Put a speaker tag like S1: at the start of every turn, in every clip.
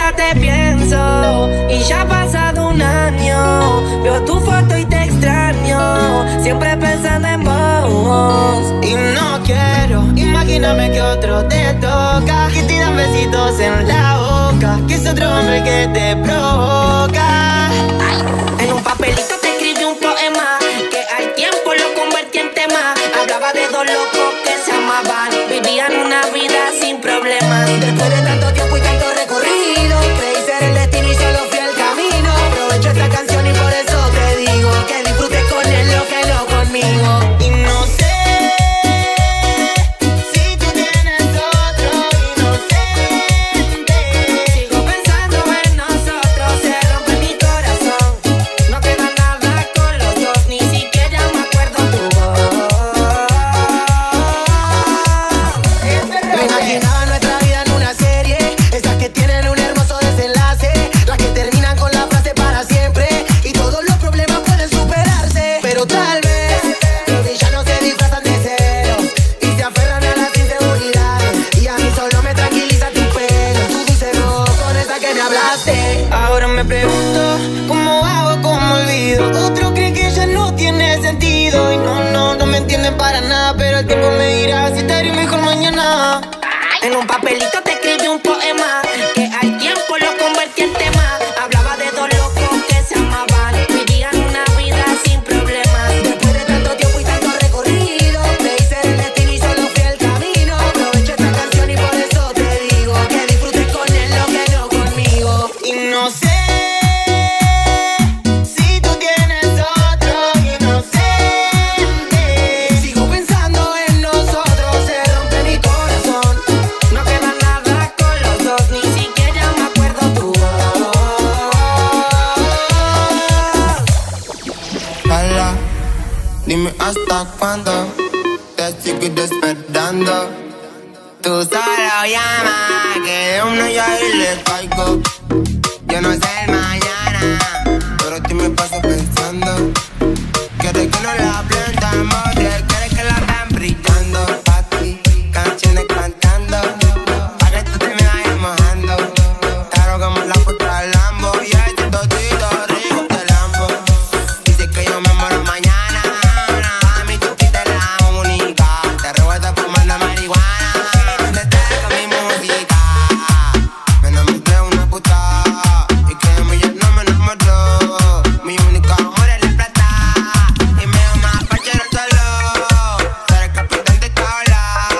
S1: día te pienso y ya ha pasado un año. Veo tu foto y te extraño, siempre pensando en vos.
S2: Y no quiero imaginarme que otro te toca, que te dan besitos en la boca, que es otro hombre que te provoca.
S1: En un papelito te escribí un poema que al tiempo lo convertí en tema. Hablaba de dos locos que se amaban, vivían una vida sin problemas.
S2: Después de tanto tiempo y tanto recorrido, creí ser el destino y solo fui el camino. Aprovecho esta canción y por eso te digo que disfrutes con él lo que no conmigo. Y no sé si tú tienes otro inocente.
S1: Sigo pensando en nosotros, se rompe mi corazón. No queda nada con los dos, ni siquiera me acuerdo tu voz.
S2: Me imaginaba nuestra vida en una serie, esas que tienen un hermoso desenlace, las que terminan con la frase para siempre y todos los problemas pueden superarse. Pero tal vez los villanos se disfrazan de celos y se aferran a las inseguridades, y a mí solo me tranquiliza tu pelo, tu dulce voz con esa que me hablaste. Ahora me pregunto, ¿cómo hago, cómo olvido? Otros creen que ya no tiene sentido y no me entienden para nada, pero el tiempo me dirá si estaré mejor mañana.
S1: En un papelito te escribí un poema que al tiempo lo convertí en tema. Hablaba de dos locos que se amaban, vivían una vida sin problemas.
S2: Después de tanto tiempo y tanto recorrido, creí ser el destino y solo fui el camino. Aprovecho esta canción y por eso te digo que disfrutes con él lo que no conmigo. Y no sé si tú tienes otro inocente. Sigo pensando en nosotros, se rompe mi corazón.
S1: No queda nada con los dos, ni siquiera me acuerdo tu voz.
S3: Hala, dime hasta cuándo te sigues despertando. Tú solo llama, que de uno yo ahí le caigo. Yo no sé el mañana, pero ti me paso pensando. Quieres que no la plantamos, quieres que la vean brillando. Pa' ti, canciones cantando, pa' que tú te me vayas mojando. Claro como la puta Lambo, y este todito rico te lambo. Dice que yo me muero mañana, a mí tú quitas la única. Te revueltas fumando marihuana, donde estés con mi música. Me enamoré una puta, y créeme yo no me enamoró. Mi única amor es la plata, y me da más parchero solo. Ser el capitán de tabla,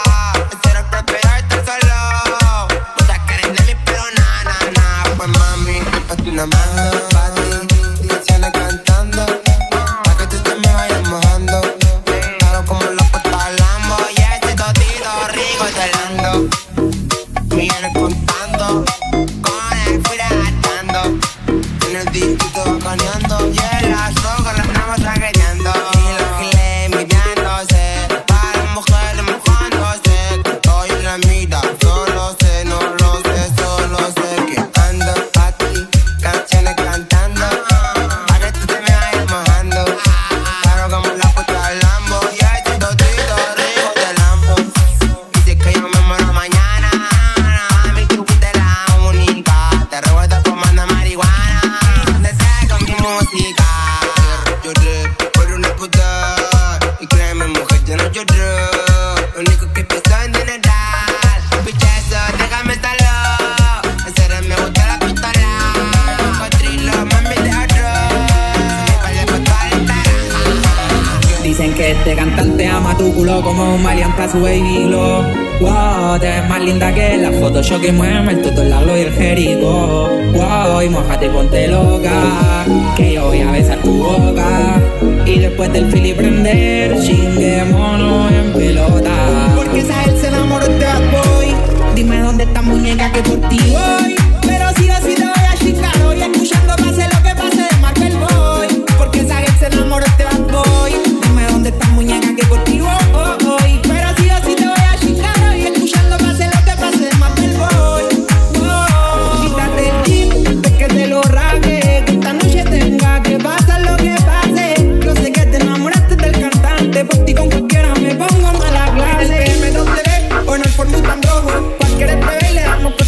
S3: ser el propio de estar solo. Muchas quieren de mí pero nada, pues mami, pa' ti nada más, pa' ti, canciones cantando, pa' que tú te me vayas mojando. Claro como la puta Lambo, y este todito rico te lando. Millones contando, con el fuera gastando, en el disquito bacaneando, y en las drogas las estamos traqueteando. Y los giles mirándose, para las mujeres mojándose, que estoy en la mira, solo sé, no lo sé, solo sé que ando pa' ti, canciones cantando, pa' que tú te me vayas mojando. Claro como la puta Lambo, y este todito rico te lambo. Dice que yo me muero mañana, a mí tú fuiste la única. Te revueltas fumando marihuana, donde sea con mi música. Lloré por una puta, y créeme mujer, yo no lloré. Lo único que pienso en general, pichazo, déjame estarlo. En serio me gusta la pistola, cotrilo, mami de arroz. Me vale por toda la Instagram.
S4: Dicen que este cantante ama tu culo como un maleante a su baby glow. Wow, te ves más linda que la Photoshop que mueve el tuto, el lablo y el jerico. Wow, y mojate, ponte loca, que yo voy a besar tu boca. Y después del fili prender, chinguémonos en pelota. Porque esa él se enamoró de bad boy. Dime dónde está muñeca que por ti voy. Pero sí o sí te voy a chingar hoy, escuchando pase lo que pase de Marvel Boy. Porque esa él se enamoró de bad boy. Dime dónde está muñeca que por ti voy. Pero sí o sí te voy a chingar hoy, escuchando pase lo que pase de Marvel Boy. Quítate el jeep, antes que te lo rague, que esta noche tenga que pasar lo que pase. Yo sé que te enamoraste del cantante, por ti con cualquiera me pongo mala clase. Me donde ve, o no el formato tan rojo, cualquier bebé le damos.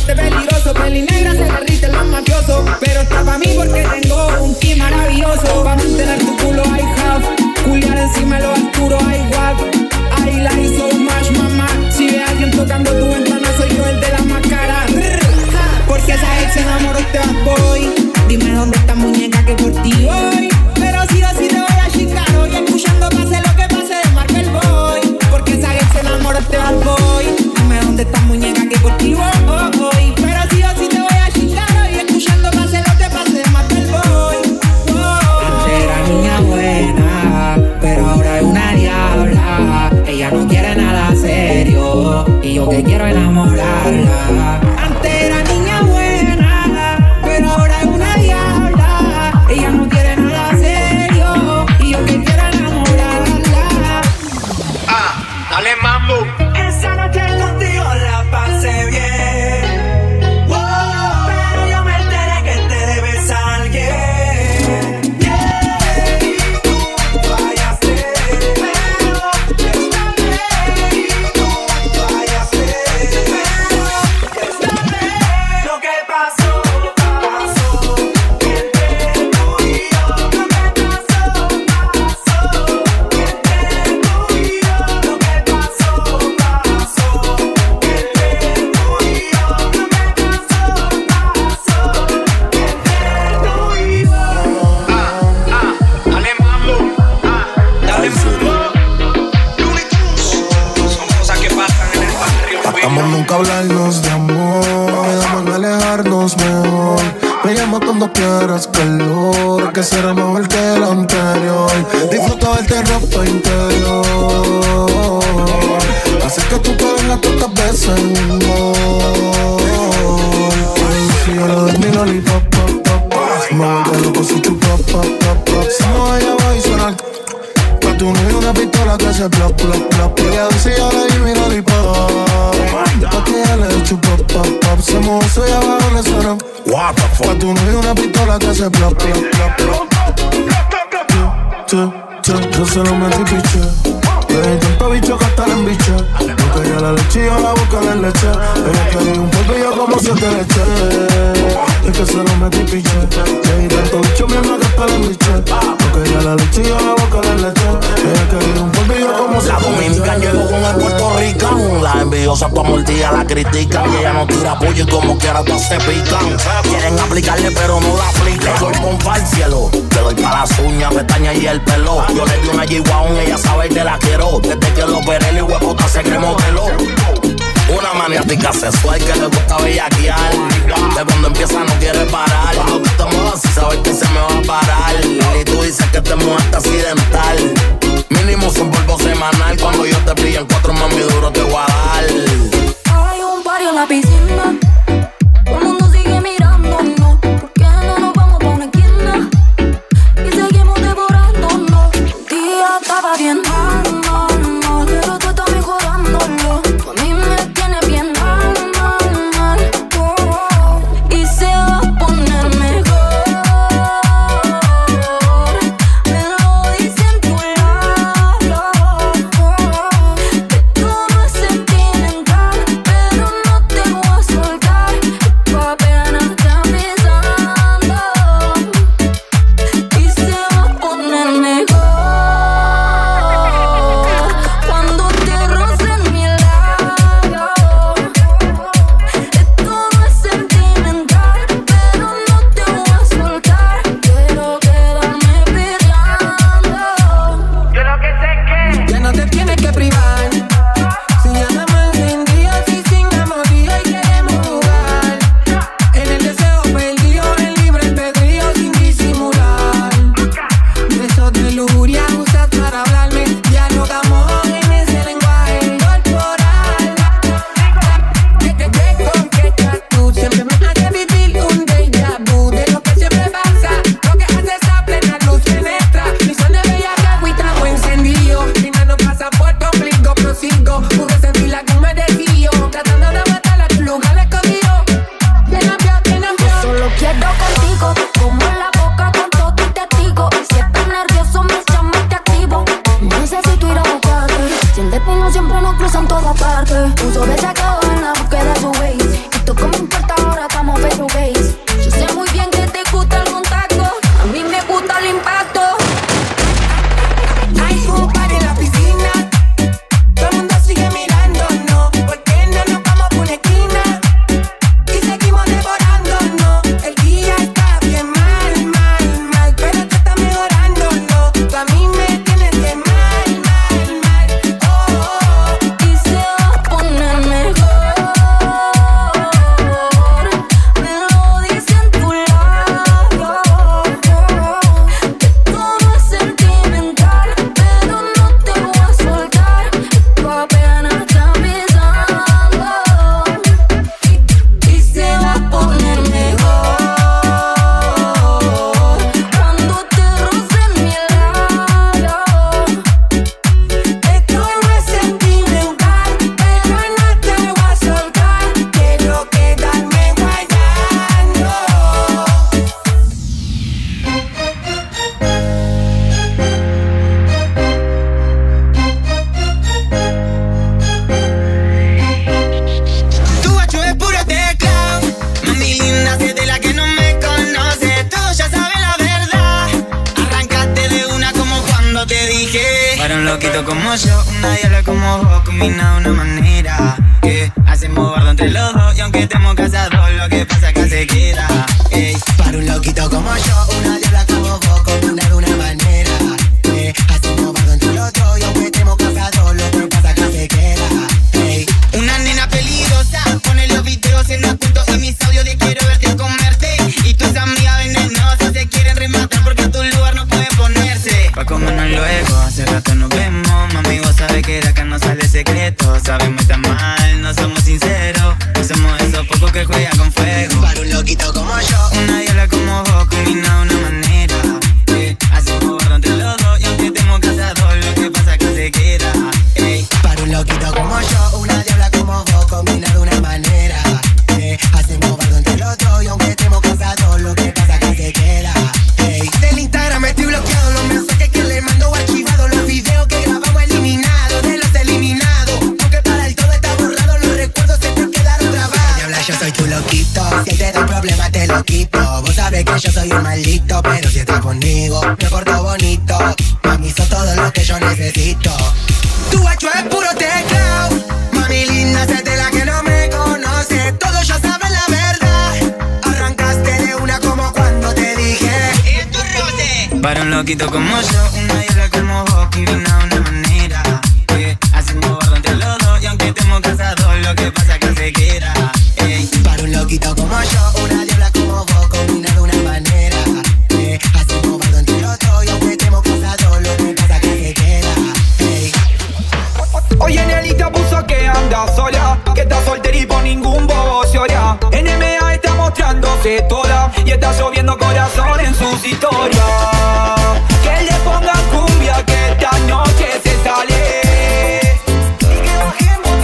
S4: Antes era niña buena, pero ahora es una diabla. Ella no quiere nada serio y yo que quiero enamorarla.
S5: Dale mambo.
S4: Esa noche contigo la pasé bien. Wow, pero yo me enteré que te debes a alguien. Yeah, y tú fallaste, pero esta vez tú fallaste, pero esta vez lo que pasó, pasó entre tú y yo. Lo que pasó, pasó entre tú y yo. Lo que pasó, pasó entre tú y yo. Lo que pasó, pasó entre tú y yo.
S5: Dale mambo. Dale mambo. Looney Tunes. Son cosas que pasan en el barrio.
S6: Tratamos nunca hablarnos de amor, quedamos en alejarnos mejor. Me llamo cuando quieras calor, que será mejor que el anterior. Disfruto verte ropa interior, así que tú te vengas tantas veces en un gol. Si yo le doy mi lollipop, pop, pop, pop, me vuelve loco si tu pop, pop, pop, pop. Si no ella va y suena el pa' tu novio una pistola que se plop, plop, plop. Y ella dice yo le di mi lollipop, pa' que ella le eche pop, pop, pop. Se mojó eso y abajo le suena what the fuck. Pa' tu novio una pistola que se plop, plop, plop, plop. Yo se lo metí piche. Desde tiempo bicho que hasta la embiche. No quería la leche y yo la boca le leche. Ella quería un polvo y yo como si te le eché. Es que se lo metí piche. Desde tanto bicho mi alma que hasta la embiche. No quería la leche y yo la boca le leche. Ella quería un polvo y yo como si te le eché.
S7: La dominicana llegó con el puertorricano. Las envidiosas pa' mordida la critican. Y ella no tira pollo y como quiera todas se pican. Quieren aplicarle pero no la aplican. Le doy pompa al cielo, le doy pa' las uñas, pestañas y el pelo. Yo le di una G-Wagon, ella sabe que la quiero. Desde que lo operé el huevota se cremoteló. Una maniática sexual que le gusta bellaquear. De cuando empieza no quiere parar. Cuando tú te muevas y sabes que se me va a parar. Y tú dices que te mueves accidental. Mínimo son polvo semanal. Cuando yo te pillo en 4 mami duro te voy a dar.
S8: Hay un party en la piscina. Todo el mundo sigue mirándonos. ¿Por qué no nos vamos pa' una esquina? Y seguimos devorándonos. Un día estaba bien mal, mal, mal, pero tú estás mejorándolo. Tú a mí me tienes bien mal, mal, mal. Oh, y se va a poner mejor. Me lo dicen tu labio. Que todo es sentimental, pero no te voy a soltar.
S3: loquito como yo, una diabla como vos, combina de una manera que hacemos bardo entre los dos. Y aunque estemos casados, lo que pasa acá se queda. Ey.
S2: Para un loquito como yo, una diabla como vos, combina de una manera que hacemos bardo entre los dos. Y aunque estemos casados, lo que pasa acá se queda. Ey.
S3: Una nena peligrosa, pone los videos en los puntos y mis audios de quiero verte comerte. Y tus amigas venenosas se quieren rematar porque en tu lugar no pueden ponerse. Pa' comernos luego, hace rato nos vemos. Mami, vos sabés que de acá no sale secreto. Sabemos estar mal, no somos sinceros. No somos esos pocos que juegan con fuego.
S2: Para un loquito como yo,
S3: una diabla como vos, combina de una manera que hacemos bardo entre los dos. Y aunque estemos casados, lo que pasa acá se queda. Ey.
S2: para un loquito como yo, una diabla como vos, combina de una manera que hacemos bardo entre los dos. Y aunque estemos casados, lo que pasa acá se queda. Ey. Del Instagram estoy bloqueado, los mensajes que le mando archivados, los videos que grabamos eliminados, de los eliminados. Aunque para el todo está borrado, los recuerdos se te quedaron grabados. Diabla, yo soy tu loquito, si él te da un problema te lo quito. Vos sabés que yo soy un maldito, pero si estás conmigo me porto bonito. Mami, sos todo lo que yo necesito. Tu guacho es puro teclado, mami linda, sé de la que no me conoce. Todos ya saben la verdad, arrancaste de una como cuando te dije
S3: ¡Esto roce! Para un loquito como yo, una diabla como vos, combina de una manera que hacemos bardo entre los dos. Y aunque estemos casados, lo que pasa acá se queda. Ey.
S2: para un loquito como yo, una diabla como vos, combina de una manera que hacemos bardo entre los dos. Y aunque estemos casados, lo que pasa que se queda. Ey.
S9: Oye, Nelita puso que anda sola, que está soltera y por ningún bobo se orea. NMA está mostrándose toda y está lloviendo corazón en sus historias. Que le pongan cumbia que esta noche se sale. Y que bajemos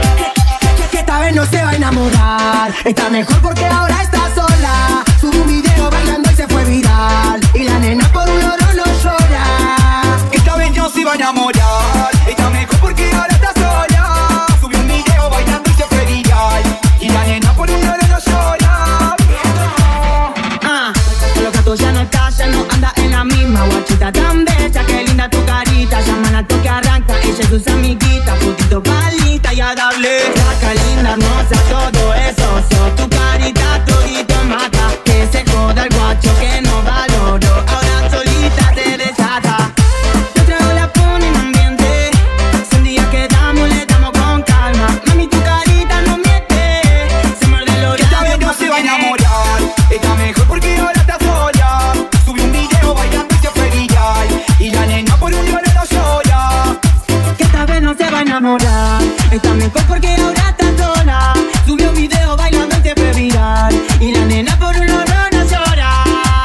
S2: Que esta vez no se va a enamorar, está mejor porque ahora está sola. Subió un video bailando y se fue viral, y la nena por un loro no llora.
S9: que esta vez no se va a enamorar. Está mejor porque ahora está sola. Subió un video bailando y se fue viral, y la nena por un loro no llora.
S10: Los gatos ya no está, ya no anda en la misma. Guachita tan bella, que linda tu carita. Llaman al toque arranca, ella y sus amiguitas. Poquito palita y adable. Flaca, linda, hermosa, todo eso. Sos tu carita, todito mata. Que se joda el guacho que no valoró. Ahora solita te desata. Yo traigo la pone en ambiente. Si un día quedamos, le damos con calma. Mami, tu carita no miente. Se muerde los
S9: Que esta vez no se va a enamorar, está mejor porque ahora está sola. Subió un video bailando y se fue viral, y la nena por un loro no llora.
S10: que esta vez no se va a enamorar. Está mejor porque ahora está sola. Subió un video bailando y se fue viral, y la nena por un loro no llora.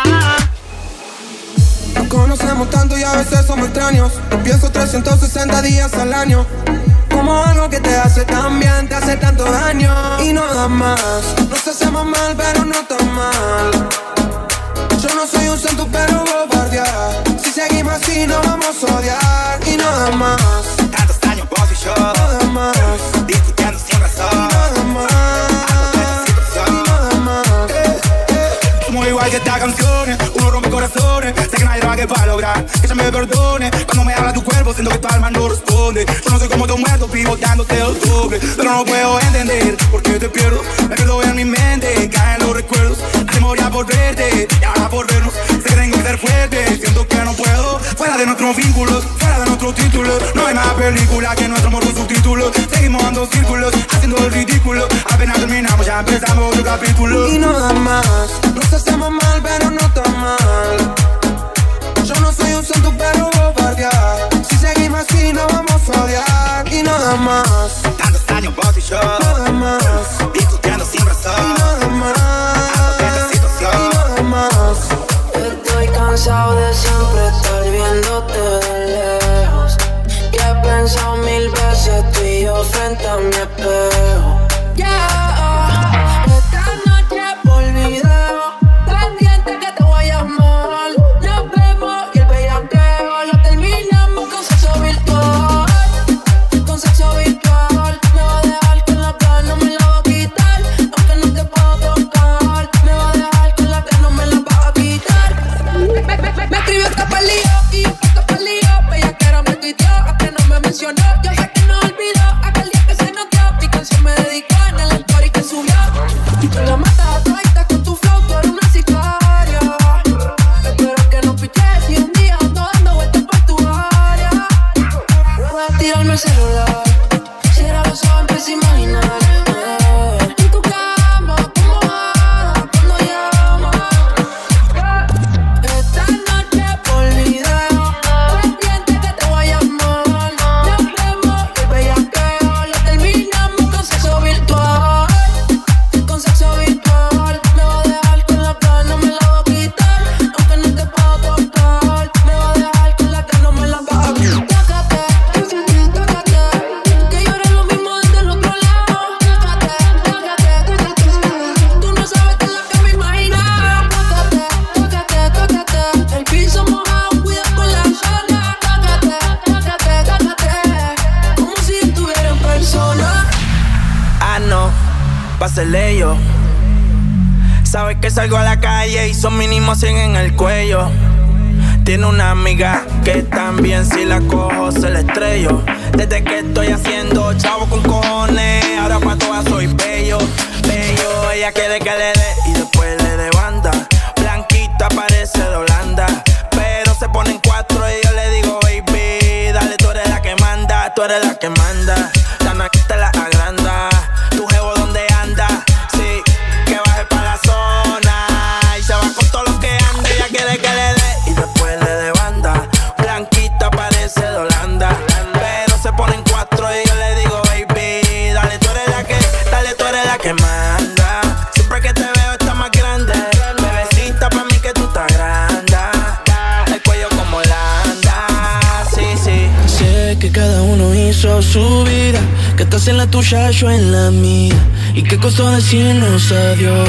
S11: Nos conocemos tanto y a veces somos extraños. Empiezo 360 días al año. Como algo que te hace tan bien, te hace tanto daño y no da más. Nos hacemos mal pero no tan mal. Yo no soy un santo pero bombardear. Si seguimos así nos vamos a odiar y no da más.
S5: Tantos años vos y yo,
S11: No da más.
S5: discutiendo sin razón.
S11: No da más. No da más.
S5: Somos igual que esta canción, uno rompe corazones. Sé que nadie lo haga para lograr que ella me perdone. Cuando me habla tu cuerpo, siento que tu alma no responde. Yo no soy como tu muerto, vivo dándote el doble. Pero no puedo entender por qué te pierdo. Me pierdo en mi mente, caen los recuerdos. Hace morir por verte y ahora por vernos. Sé que tengo que ser fuerte, siento que no puedo. Fuera de nuestros vínculos, fuera de nuestros títulos. No hay más película que nuestro amor con subtítulos. Seguimos dando círculos, haciendo el ridículo. Apenas terminamos, ya empezamos otro capítulo.
S11: Y no da más. Nos hacemos mal pero no tan mal. Yo no soy un santo pero bombardear. Si seguimos así nos vamos a odiar y no da más.
S5: Tantos años vos y yo,
S11: No da más.
S5: discutiendo sin
S11: Y
S5: razón.
S11: no da más.
S5: Ante esta situación.
S11: Y no da más.
S8: Estoy cansado de siempre estar viéndote de lejos. Que he pensado 1000 veces tú y yo frente a mi espejo. Esta noche por video, pendiente que te voy a llamar. Nos vemos y el bellaqueo lo terminamos con sexo virtual. Con sexo virtual, me va a dejar con la plana, me la va a quitar.
S11: Te la matas a toditas con tu flow, tú eres una sicaria. Espero que no piches y un día ando dando vueltas por tu área. Voy a tirarme el celular. Cierra los ojos, empieza a imaginar. En tu cama, como Ana, cuando llama. Esta noche por video, pendiente que te voy a llamar. Nos vemos y el bellaqueo lo terminamos con sexo virtual. Con sexo virtual. Me voy a dejar con la cara, no me la voy a quitar. Aunque no te puedo tocar. Me voy a dejar con la cara, no me la vas a quitar. Tócate, tócate. Que yo era lo mismo desde el otro lado. Tócate, tócate. Tú no sabes de lo que me imaginaba. Tócate, tócate. El piso mojado, cuida con la zona. Tócate. Como si estuviera en persona.
S12: Ah, no, pásele yo. Sabes que salgo a la calle y son mínimo 100 en el cuello. Tiene una amiga que también si la cojo se la estrello. Desde que estoy haciendo chavo con cojones, ahora pa' todas soy bello. Ella quiere que le dé y después le dé banda. Blanquita parece de Holanda, pero se pone en 4 y yo le digo baby, dale, tú eres la que manda, tú eres la que manda. La noche te la agranda. Tu jevo donde anda, sí, que baje pa' la zona y se va con todo lo que anda. Ella quiere que le dé y después le dé banda. Blanquita parece de Holanda, pero se pone en 4 y yo le digo baby, dale, tú eres la que, dale, tú eres la que manda. Siempre que te veo está más grande, bebecita pa' mí que tú estás grande. El cuello como Holanda, sí, sí.
S11: Sé que cada uno hizo su vida, que estás en la tuya, yo en la mía, y qué costó decirnos adiós.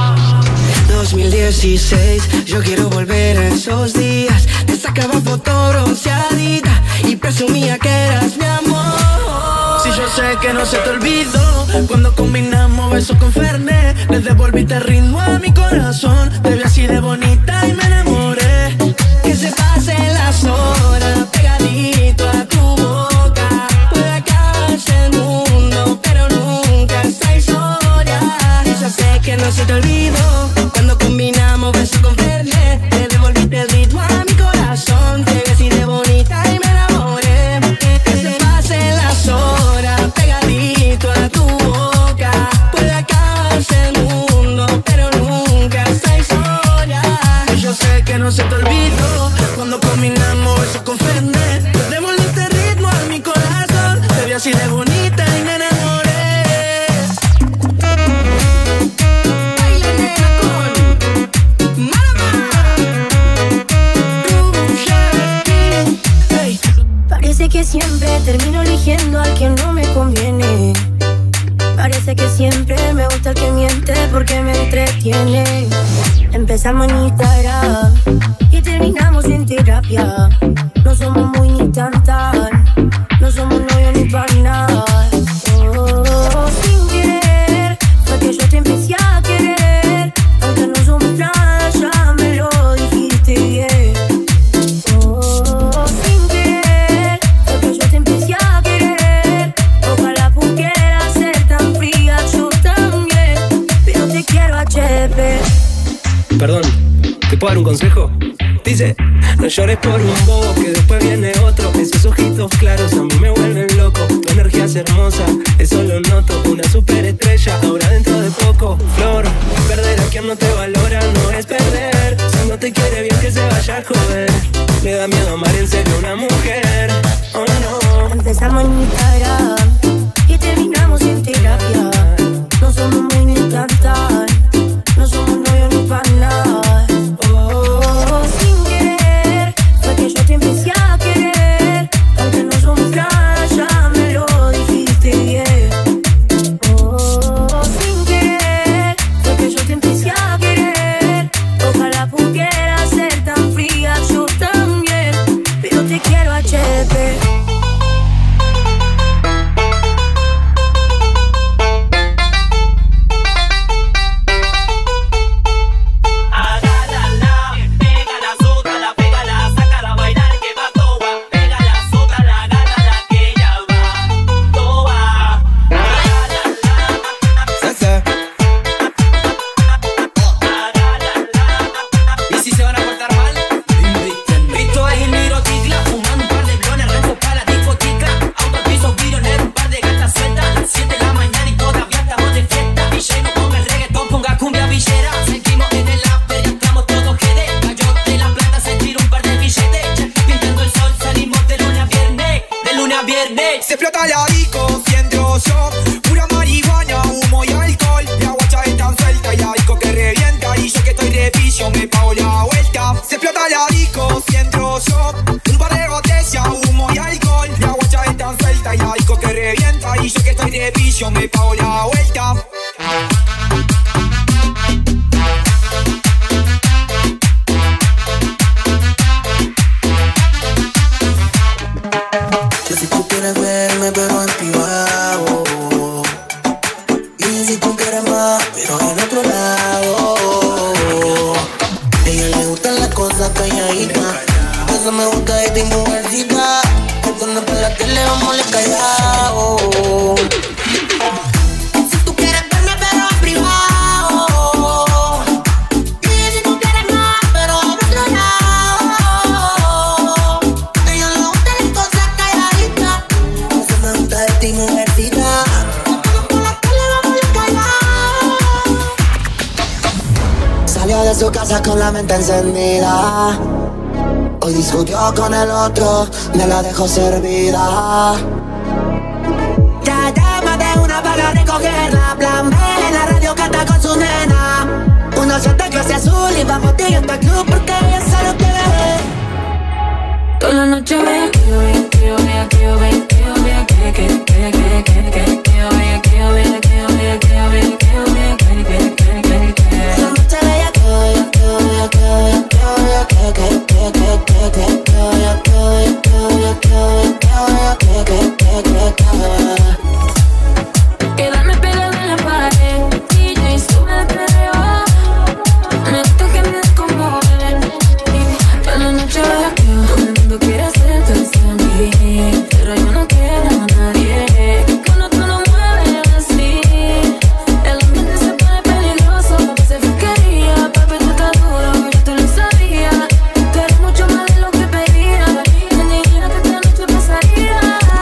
S11: 2016, yo quiero volver a esos días. Te sacaba foto bronceadita y presumía que eras mi amor. Si yo sé que no se te olvidó, cuando combinamos besos con Fernet, le devolviste el ritmo a mi corazón. Te vi así de bonita y me enamoré. Que se pasen las horas pegadito a tu boca. Puede acabarse el mundo, pero nunca esta historia. Y yo sé que no se te olvidó, cuando combinamos besos con Fernet, le devolviste el ritmo a mi corazón. Te vi así de bonita y me enamoré. Que se pasen las horas pegadito a tu boca. Puede acabarse el mundo, pero nunca esta historia. Y yo sé que no se te olvidó, cuando combinamos besos con Fernet, le devolviste el ritmo a mi corazón. Te vi así de bonita y me enamoré.
S8: Parece que siempre termino eligiendo al que no me conviene. Parece que siempre me gusta el que miente porque me entretiene. Empezamos en Instagram y terminamos en terapia. No somos muy ni tan tan, no somos novios ni para nada. Oh, sin querer, fue que yo te empecé a querer. Aunque no somos nada, ya me lo dijiste bien. Oh, sin querer, fue que yo te empecé a querer. Ojalá pudiera ser tan fría, yo también, pero te quiero HP.
S11: Perdón, ¿te puedo dar un consejo? Dice, no llores por un bobo que después viene otro. Esos ojitos claros a mí me vuelven loco. Tu energía es hermosa, eso lo noto. Una superestrella, ahora dentro de poco. Flor, perder a quien no te valora no es perder. Si no te quiere bien que se vaya a joder. Le da miedo amar en serio a una mujer, oh no.
S8: Empezamos en Instagram y terminamos en terapia. No somos muy ni tan tan, no somos novios ni para nada. Oh, sin querer, fue que yo te empecé a querer. Aunque no somos nada, ya me lo dijiste bien. Oh, sin querer, fue que yo te empecé a querer. Ojalá pudiera ser tan fría, yo también, pero te quiero HP.
S2: otro lado. A ella le gustan las cosas calladitas. Eso me gusta de ti, mujercita. Esto no es para la tele, vamos a callado. Si tú quieres verme, pero en privado. Y si tú quieres más, pero en otro lado. A ella le gustan las cosas calladitas. Eso me gusta de ti, mujercita. Salió de su casa con la mente encendida. Hoy discutió con el otro, me la dejó servida. Ya llama de una para recogerla. Plan B en la radio canta con su nena. Uno siente clase azul y vamos directo al club porque ella solo quiere ver.
S8: Toda la noche ve que yo vea, que yo vea, que yo vea, que yo vea, que yo vea, que yo vea, que yo vea, que yo vea, que yo vea, que yo vea,
S2: la noche bella, que yo vea, que yo vea, que yo vea, que yo vea, que
S8: quedarme pegada en la pared, DJ sube el perreo. Me gusta que me descompone. Toda la noche veo, todo el mundo quiere hacerte a mí, pero yo no quiero a nadie. Cuando tú lo mueves así, el ambiente se pone peligroso. Papi se quería, papi tú estás duro, yo te lo sabía. Tú eres mucho más de lo que pedía. Me dijeron que esta noche pasaría.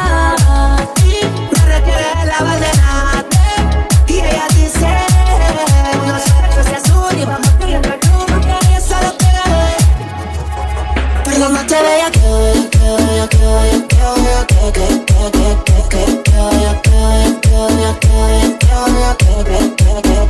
S2: me requiere la valdenate. Y ella dice, uno siente clase azul y vamos directo al club porque ella solo quiere ver. Pero la noche bella, que yo vea, que yo vea, que yo vea, que yo vea, que yo vea, que yo vea, que yo vea, que yo vea, que yo vea, que yo vea.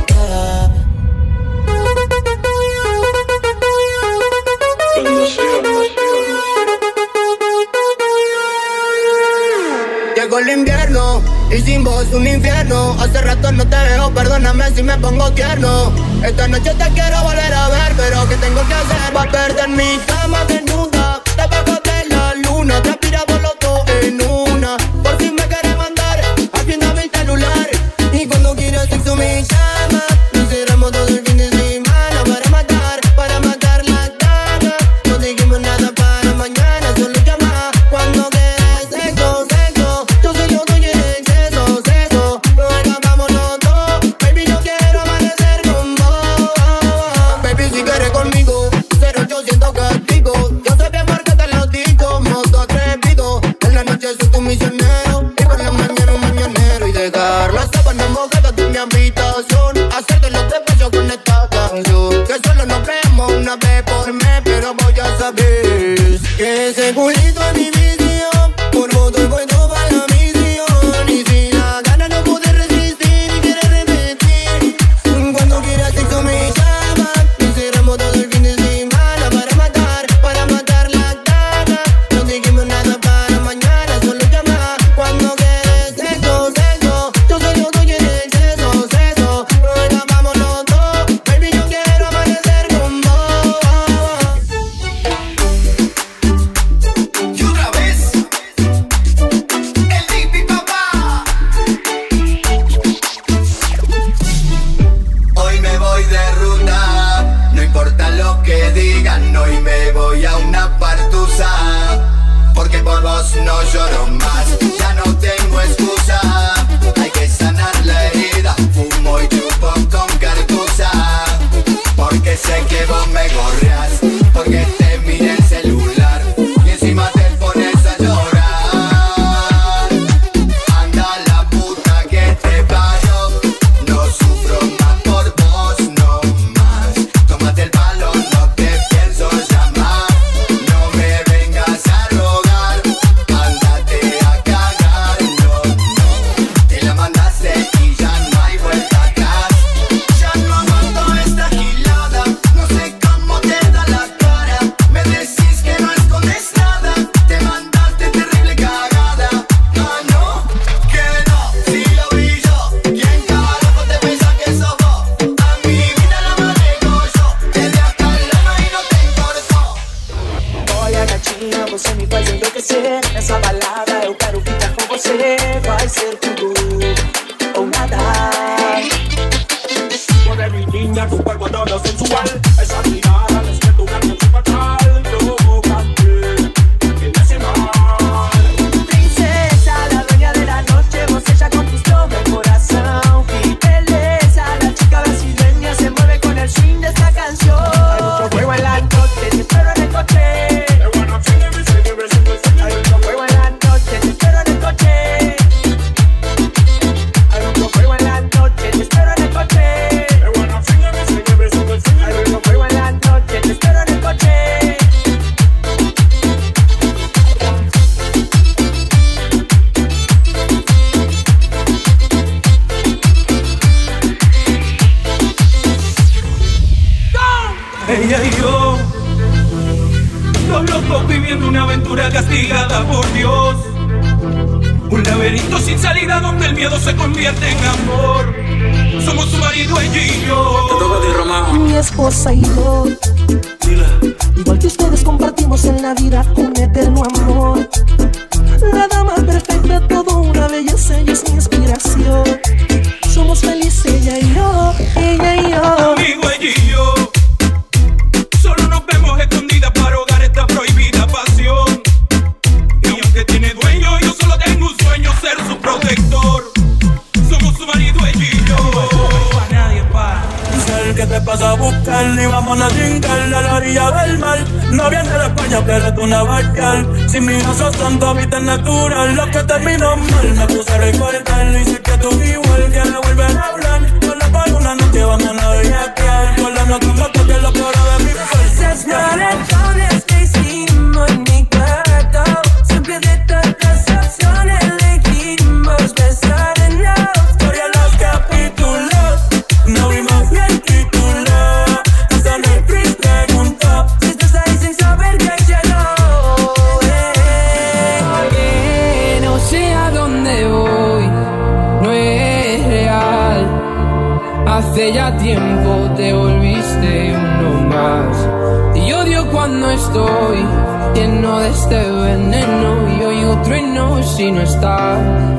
S3: Llegó el invierno y sin vos un infierno. Hace rato no te veo, perdóname si me pongo tierno. Esta noche te quiero volver a ver, pero ¿qué tengo que hacer para perder mi cama desnuda? Debajo de la luna, transpiramos los dos en una. Por si me quieres mandar, afiéndame el celular. Y cuando quieras sexo me llama. Nos cerramos todo el fin de semana para matar las ganas. No dijimos nada para mañana, solo llama cuando quieras sexo, sexo. Yo soy yo, doy el exceso, sexo. Lo hagamos los dos, baby, yo quiero amanecer con vos. Baby, si quieres conmigo, 0800 castigo. Yo soy bien porque te lo digo, modo atrevido. En la noche soy tu misionero y por la mañana un mañanero. Y dejar las sábanas mojadas de mi habitación, hacerte los despachos con esta canción. Que solo nos vemos una vez por mes, pero voy a saber que ese culito es mi visión. Por vos doy vuelto para la misión. Y si la gana no pude resistir y quiere repetir, cuando quieras sexo me llama. Nos cerramos todo el fin de semana para matar las ganas. No dijimos nada para mañana, solo llama cuando quieres sexo, sexo. Yo soy yo, doy el exceso, sexo. Lo hagamos los dos, baby, yo quiero amanecer con vos.
S13: Y otra vez, el Lipi papá. Hoy me voy de ruta, no importa lo que digan. Hoy me voy a una partusa, porque por vos no lloro más. Ya no tengo excusa, hay que sanar la herida. Fumo y chupo con cartuza, porque sé que vos me gorreás, porque te miré el celular y encima te pones a llorar. Anda la puta que te parió, no sufro más por vos, no más. Tómate el palo, no te pienso llamar. No me vengas a rogar, ándate a cagar.
S5: niña, tu cuerpo todo sensual. Esa mirada despierta una acción fatal. Provocante, intencional.
S10: Princesa, la dueña de la noche, vos ella conquistó mi corazón. Y belleza, la chica brasileña se mueve con el swing de esta canción. Hay mucho fuego en la noche, te espero en el coche. Hay mucho fuego en la noche, te espero en el coche. Hay mucho fuego en la noche, te espero en el coche. Hay mucho fuego en la noche, te espero en el coche.
S9: Ella y yo, dos locos viviendo una aventura castigada por Dios. Un laberinto sin salida donde el miedo se convierte en amor. Somos su marido, ella y yo. Te toca a ti, Román.
S14: Mi esposa y yo, igual que ustedes, compartimos en la vida un eterno amor. La dama perfecta, todo una belleza, ella es mi inspiración. Somos felices, ella y yo, ella y yo.
S9: Amigo, ella y yo, solo nos vemos escondidas para ahogar esta prohibida pasión. Y aunque tiene dueño, yo solo tengo un sueño, ser su protector. Somos su marido, ella y yo. Pa' nadie, pa'.
S15: Sé que te pasa a buscar y vamos a trincar a la orilla del mar. No viene de España, pero es una barcal. Sin mi sos tanto hábitat natural. Lo que terminó mal, me puse a recordar. Y sé que tú igual quieres volver a hablar. Solo por una noche vamos a navegar. Con la nota rota que es lo peor de mi fuerza.
S10: Esas maratones que hicimos en mi cuarto, siempre de tantas opciones elegimos besar en la
S15: historia, los capítulos. No vimos ni el título. Hasta Netflix preguntó
S10: si estás ahí sin saber que llegó.
S4: Que no sé a dónde voy, no es real. Hace ya tiempo te volviste uno más. Y odio cuando estoy lleno de este veneno y oigo trueno si no estás.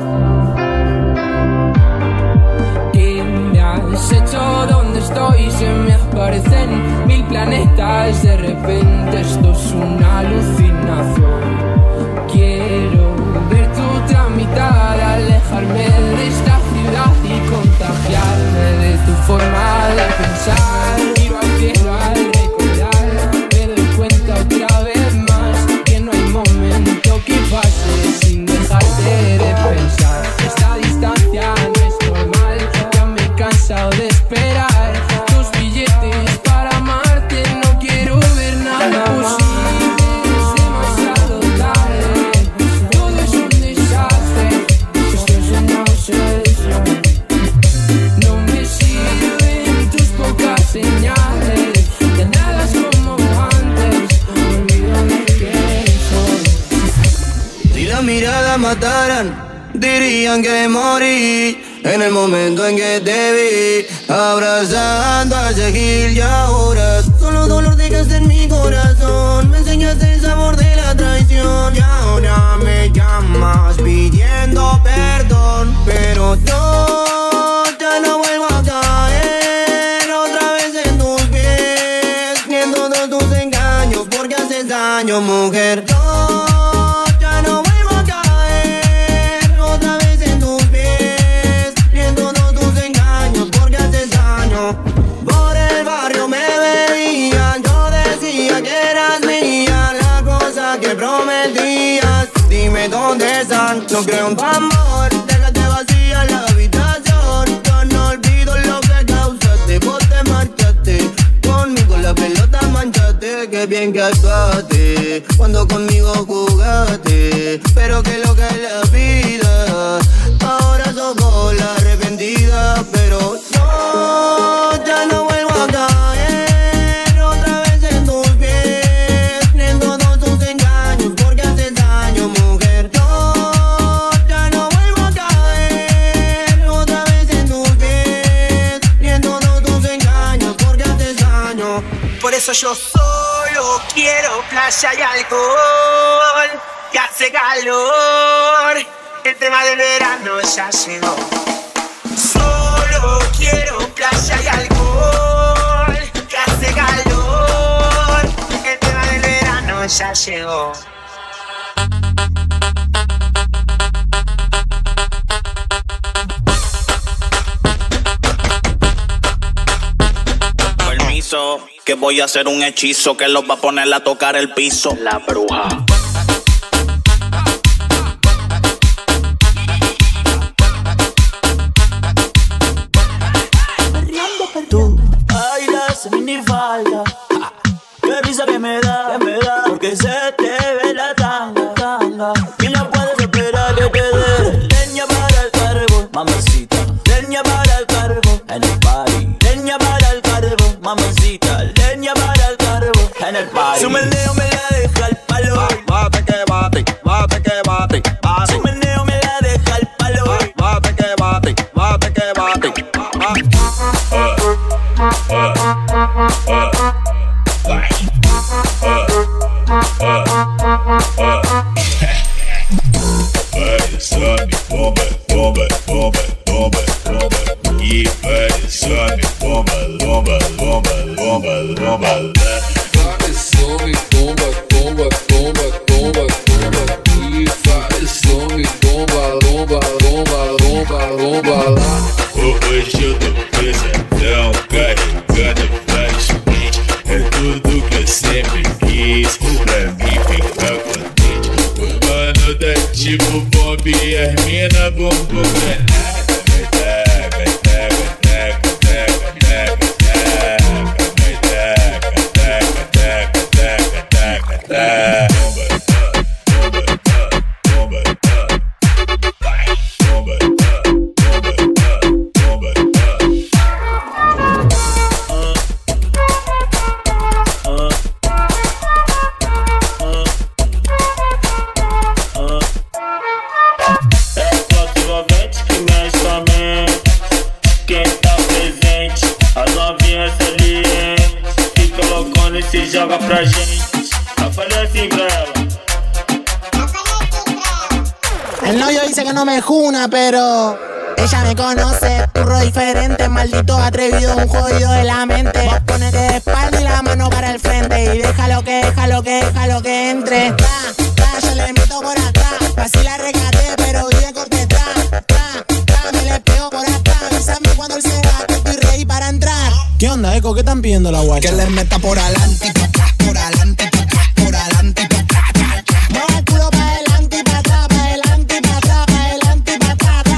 S4: ¿Qué me has hecho? ¿Dónde estoy? Se me aparecen mil planetas. De repente esto es una alucinación. Quiero ver tu otra mitad, alejarme de esta ciudad y contagiarme de tu forma de pensar. Miro al cielo al recordar, me doy cuenta otra vez más que no hay momento que pase sin dejarte de pensar. Esta distancia no es normal, ya me he cansado de esperar tus billetes para amarte. No quiero ver nada posible, es demasiado tarde. Todo es un desastre, esto es una obsesión. No me sirven tus pocas señales, ya nada es como antes, me olvido de quién soy.
S2: Si la mirada mataran, dirían que morí en el momento en que te vi abrazando a Seguir. Y ahora solo dolor dejaste en mi corazón, me enseñaste el sabor de la traición. Y ahora me llamas pidiendo perdón, pero yo ya no vuelvo a caer otra vez en tus pies, ni en todos tus engaños, porque haces daño, mujer. Yo ya no vuelvo a caer otra vez en tus pies, ni en todos tus engaños, porque haces daño. Por el barrio me veían, yo decía que eras mía, la cosa que prometías. Dime dónde están, no creo en tu amor, déjate vacía la habitación. Yo no olvido lo que causaste, vos te marchaste, conmigo la pelota manchaste. Qué bien que actuaste cuando conmigo jugaste, pero que lo que es la vida, ahora sos la arrepentida. Pero yo ya no vuelvo a caer otra vez en tus pies, ni en todos tus engaños, porque haces daño, mujer. Yo ya no vuelvo a caer otra vez en tus pies, ni en todos tus engaños, porque haces daño.
S10: Por eso yo solo quiero playa y alcohol, que hace calor, el tema del verano ya llegó. Solo quiero playa y alcohol.
S16: ya llegó.
S17: Permiso, que voy a hacer un hechizo que los va a poner a tocar el piso. La bruja.
S18: Tú bailas en minifalda, qué risa que me da, porque se te ve la tanga, y no puedes esperar que te dé leña para el carbón, mamacita, leña para el carbón, en el party, leña para el carbón, mamacita, leña para el carbón, en el party. Su meneo me la deja al palo, bate que bate, bate que bate, bate. Su meneo me la deja al palo, bate que bate, bate que bate.
S19: Sobe, bomba, bomba, bomba, bomba, bomba. E vai, sobe, bomba, bomba, bomba, bomba, bomba. Vai, sobe, bomba, bomba, bomba, bomba, bomba. E vai, sobe, bomba, bomba, bomba, bomba, bomba lá. Hoje eu tô pesadão, carregando flashback. É tudo que eu sempre quis, pra mim ficar contente. O mano tá tipo bomba e as mina bumbum granada. Vai taca, taca, taca, taca, taca, taca, taca, taca, taca.
S15: Se joga pra gente. Eu falei assim pra ela.
S2: El novio dice que no me juna, pero ella me conoce, burro diferente, maldito atrevido, un jodido de la mente. Vos ponete de espalda y la mano para el frente y déjalo que entre. Yo le meto por atrás, así la recate, pero bien corteta. Me le pego por acá, avísame cuando él se va, que estoy ready para entrar.
S20: ¿Qué onda, Eco? ¿Qué están pidiendo la guacha?
S21: Que les meta por adelante y pa' atrás, por adelante y pa' atrás, por adelante y pa' atrás.
S2: Mueve el culo pa' adelante y pa' atrás, pa' adelante y pa' atrás, pa' adelante y pa'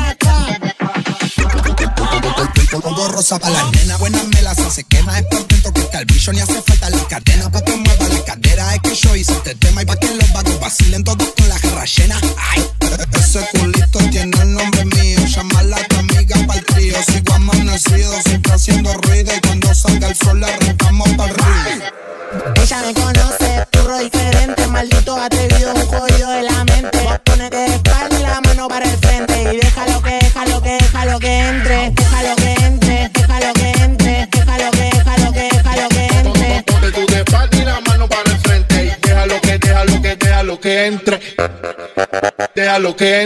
S2: atrás.
S21: Pongo rosa pa' la nena, buena me las hace quema, es por dentro que está el brillo, ni hace falta la cadena pa' que mueva la cadera, es que yo hice este tema y pa' que los vagos vacilen todos con la jarra llena. Ay, ese culito tiene el nombre mío, llámala a tu amiga pa'l trío, sigo amanecido, siempre haciendo ruido y cuando salga el sol le arrancamos pa'l río.
S2: Ella me conoce, burro diferente, maldito atrevido, un jodido de la mente. Vos ponete de espalda y la mano para el frente y déjalo que entre, déjalo que entre, déjalo que entre, déjalo que entre.
S21: Ponte tú de espalda y la mano para el frente y déjalo que entre, déjalo que entre, déjalo que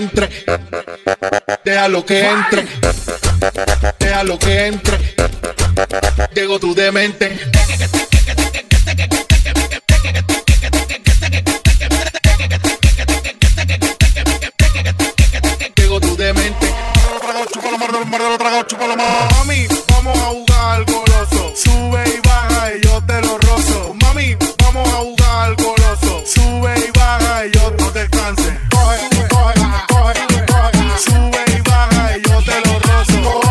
S21: entre, déjalo que entre. Llegó tu demente. Llegó tu demente.
S5: Mami, vamos a jugar goloso. Sube y baja y yo te lo rozo. Mami, vamos a jugar goloso. Sube y baja y yo no te canses. Coge, coge, coge, coge. Sube y baja y yo te lo rozo.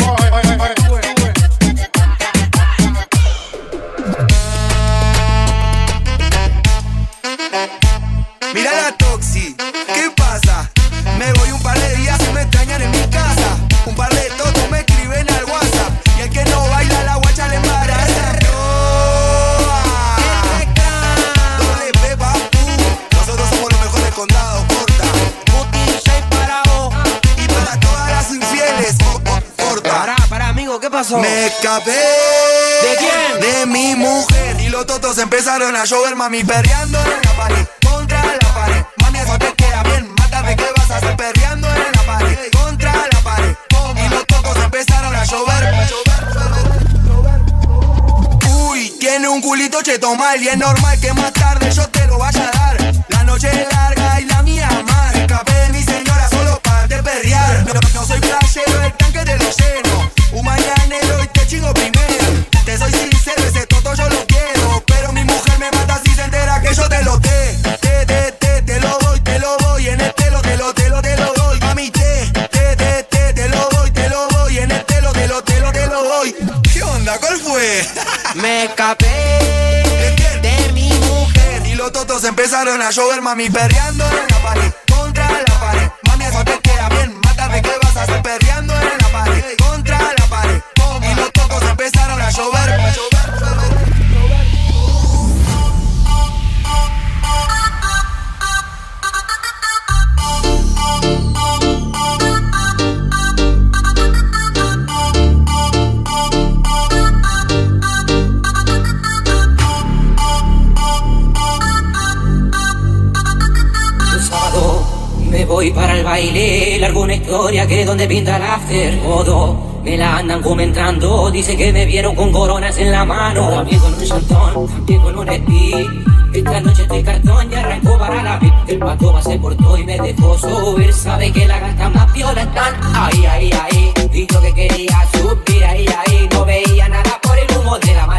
S21: Mira la Toxi, ¿qué pasa? Me voy un par de días y me extrañan en mi casa. Un par de totos me escriben al WhatsApp y el que no baila la guacha le embaraza. Doble P, papu. Nosotros somos los mejores condados, corta. Muti, Shake para vos y para todas las infieles, corta.
S22: Para, amigo, ¿qué pasó?
S21: Me escapé.
S22: ¿De quién?
S21: De mi mujer. Y los totos empezaron a llover, mami, perreando en la pared, contra la pared. Mami, eso te queda bien, mátame, ¿qué vas a hacer perreando en la pared, contra la pared? Y los totos empezaron a llover. Uy, tiene un culito cheto mal y es normal que más tarde yo te lo
S11: lo vaya a dar. La noche es larga y la mía más. Escapé de mi señora solo para de perrear. No soy playero, el tanque te lo lleno. Un mañanero y te chingo primero. Te soy sincero, ese toto yo lo quiero. Pero mi mujer me mata si se entera que yo te lo te lo doy. En el te lo doy. Mami, te lo doy. En el te lo doy. ¿Qué onda? ¿Cuál fue?
S22: Me escapé
S11: de mi mujer y los totos empezaron a llover, mami, perreando en la pared, contra la pared. Mami, eso te queda bien, mátame, ¿qué vas a hacer perreando en la pared, contra la pared? Y los totos empezaron a llover.
S4: Me voy para el baile, largo una historia que donde pinta el after. Todo me la andan comentando, dice que me vieron con coronas en la mano. También con un chantón, también con un speed. Esta noche estoy cartón y arrancó para la VIP. El pato se portó y me dejó subir. Sabe que la gata más piola están ahí. Y yo que quería subir ahí. No veía nada por el humo de la mano.